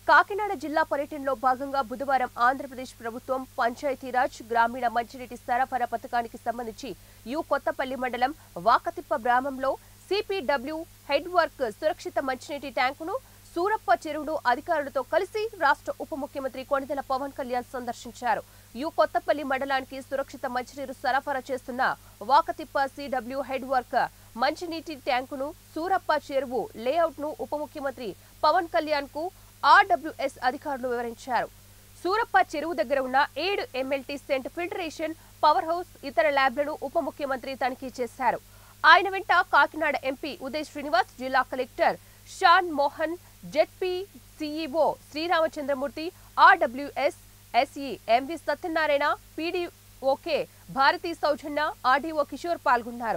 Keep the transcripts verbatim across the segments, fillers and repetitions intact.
కాకినాడ జిల్లా పర్యటనలో భాగంగా బుధవారం ఆంధ్రప్రదేశ్ ప్రభుత్వం పంచాయతీరాజ్ గ్రామీణ మంచినీటి సరఫరా పథకానికి సంబంధించి యు కొత్తపల్లి మండలం వాకతిప్ప గ్రామంలో సిపిడబ్ల్యూ హెడ్ వర్క్ సురక్షిత మంచినీటి ట్యాంకును సూరప్ప చెరువును అధికారులతో కలిసి రాష్ట్ర ఉప ముఖ్యమంత్రి కొణిదెల పవన్ కళ్యాణ్ సందర్శించారు. యు కొత్తపల్లి మండలానికి సురక్షిత మంచినీరు సరఫరా చేస్తున్న వాకతిప్ప సిడబ్ల్యూ హెడ్ వర్క్ మంచినీటి ట్యాంకును సూరప్ప చెరువు లేఅవుట్ ను ఉప ముఖ్యమంత్రి పవన్ కళ్యాణ్ కు ఆర్డబ్ల్యూఎస్ అధికారులు వివరించారు. సూరప్ప చెరువు దగ్గర ఉన్న ఏడు MLT sand filtration power house ఇతర ల్యాబ్లను ఉప ముఖ్యమంత్రి తనిఖీ చేశారు. ఆయన వెంట కాకినాడ ఎంపీ ఉదయ్ శ్రీనివాస్, జిల్లా collector Shan Mohan, ZP CEO Sriramachandramurthy, RWS SE MV Satyanarayana, పీడీఓకే భారతీ సౌజన్య, ఆర్డీఓ కిషోర్ పాల్గొన్నారు.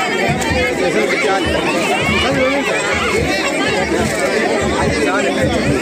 Gracias.